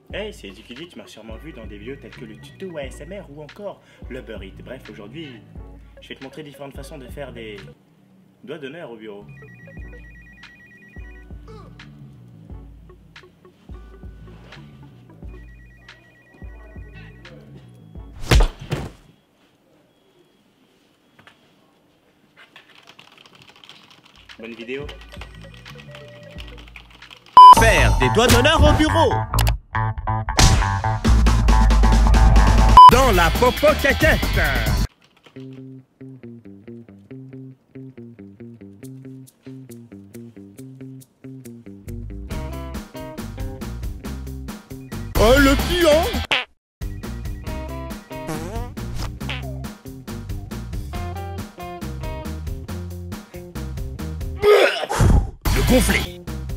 Hey, c'est Zukiji, tu m'as sûrement vu dans des vidéos telles que le tuto ASMR ou encore le Burrit. Bref, aujourd'hui, je vais te montrer différentes façons de faire des doigts d'honneur au bureau. Bonne vidéo. Faire des doigts d'honneur au bureau. Dans la popo caquette. Oh le pion. Le gonfler.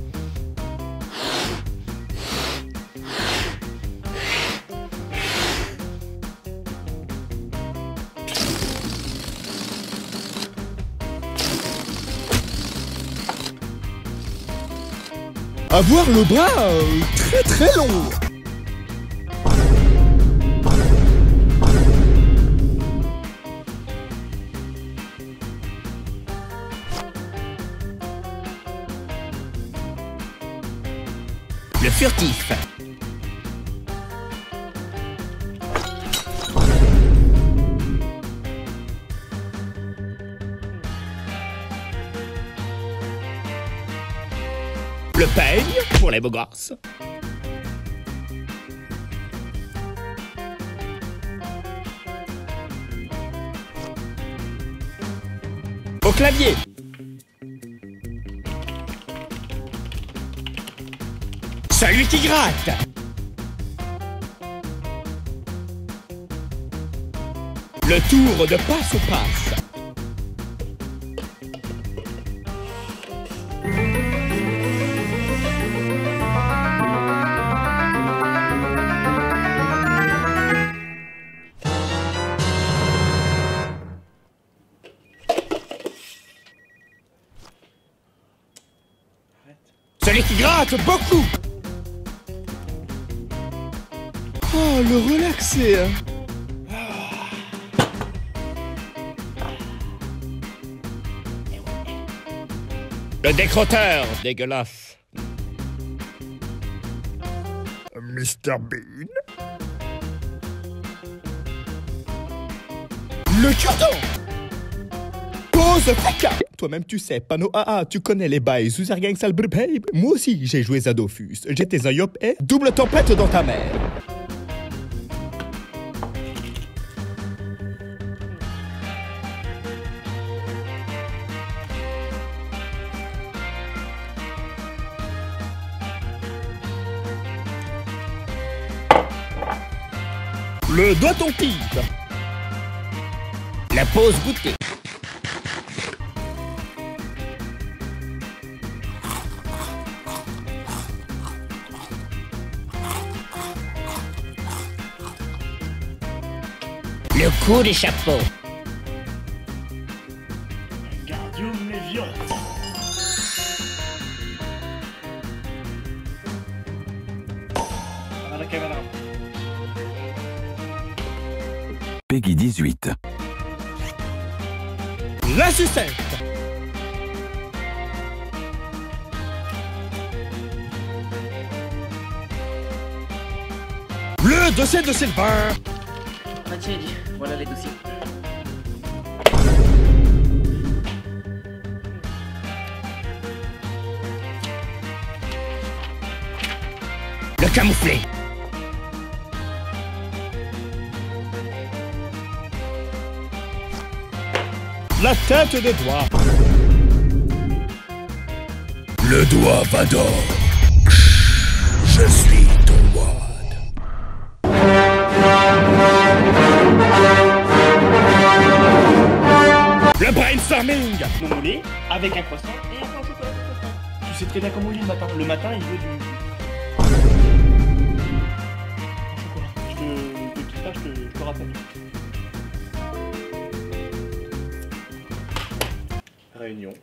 Avoir le bras très long. Le furtif. Le peigne pour les beaux gosses. Au clavier. Celui qui gratte. Le tour de passe au passe. Celui qui gratte beaucoup. Oh, le relaxer. Le décrotteur dégueulasse. Mr Bean. Le cure-dent. Pose caca. Toi-même tu sais, panneau AA, tu connais les bails, Zuzergang Salbre Babe. Moi aussi j'ai joué à Dofus, j'étais un yop et double tempête dans ta mère. Le doigt ton pipe. La pause goûter. Le coup de chapeau. Gardium Lévion. À la caméra. Peggy 18. La sucette. Le dossier de Sylvain. Ah tiens, voilà les dossiers. Le camouflé. La tête de doigt. Le doigt Vador. Je suis ton wad. Le brainstorming. Mon moulé avec un croissant et un pain au chocolat. Tu sais très bien comment il est le matin. Le matin, il veut du chocolat. Je te rappelle. Réunion.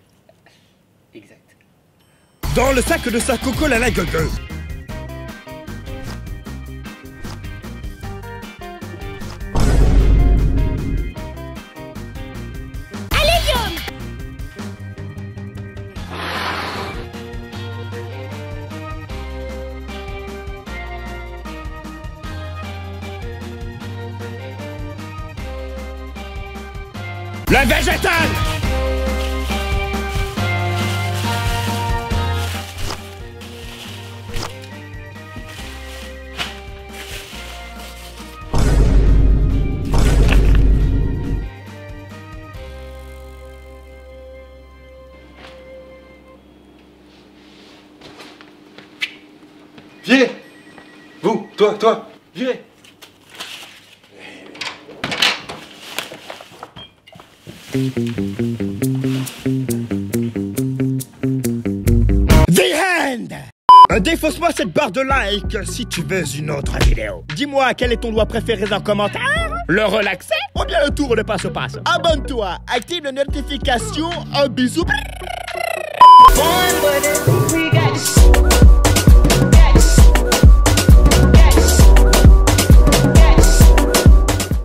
Exact. Dans le sac de sa coco la gueule. Le végétal! Virez! Vous, toi, virez! The Hand! Défausse-moi cette barre de like si tu veux une autre vidéo. Dis-moi quel est ton doigt préféré en commentaire. Le relaxer ou bien le tour de passe-passe. Abonne-toi, active les notifications. Un bisou. Bye.